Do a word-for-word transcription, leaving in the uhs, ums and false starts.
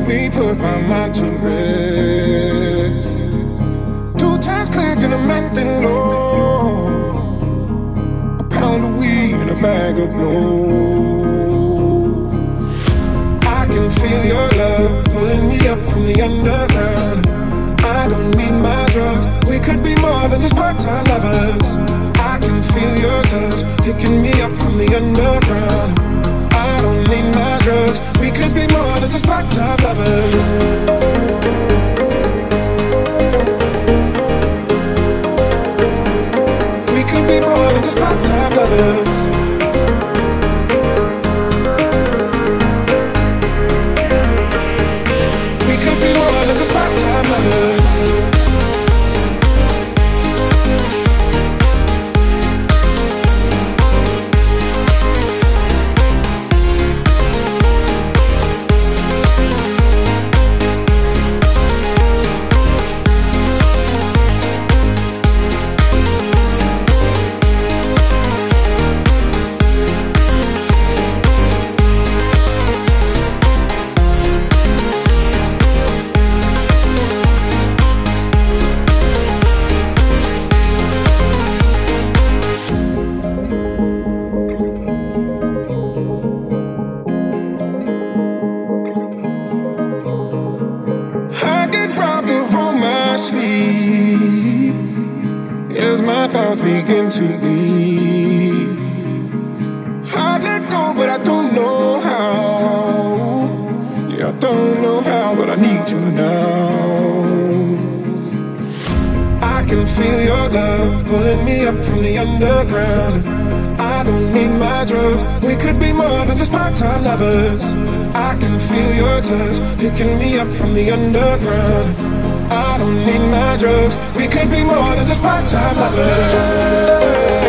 me put my mind to rest. Two times click and I'm acting low. A pound of weed and a bag of blow. I can feel your love pulling me up from the underground. I don't need my drugs. We could be more than just part-time lovers. I can feel your touch picking me up from the underground. I don't need my drugs. We could be more than just part-time lovers. We could be more than just part-time lovers. We could be more than just part-time lovers. As my thoughts begin to bleed, I let go, but I don't know how. Yeah, I don't know how, but I need you now. I can feel your love pulling me up from the underground. I don't need my drugs. We could be more than just part-time lovers. I can feel your touch picking me up from the underground. I don't need my drugs. We could be more than just part-time lovers.